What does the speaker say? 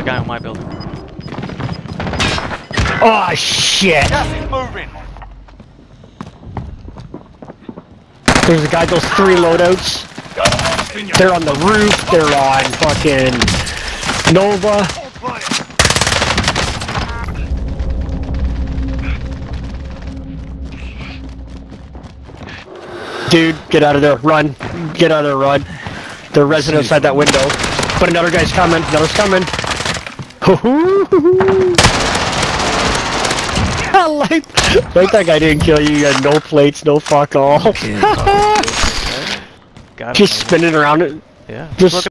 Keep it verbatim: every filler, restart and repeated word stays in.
a guy on my building. Oh shit! Gas is moving. There's a guy, those three loadouts. They're on the roof, they're on fucking Nova. Dude, get out of there, run. Get out of there, run. They're resting outside that window. But another guy's coming, another's coming. I like, like that guy didn't kill you, you had no plates, no fuck all. Got Just spinning around it. Yeah. Just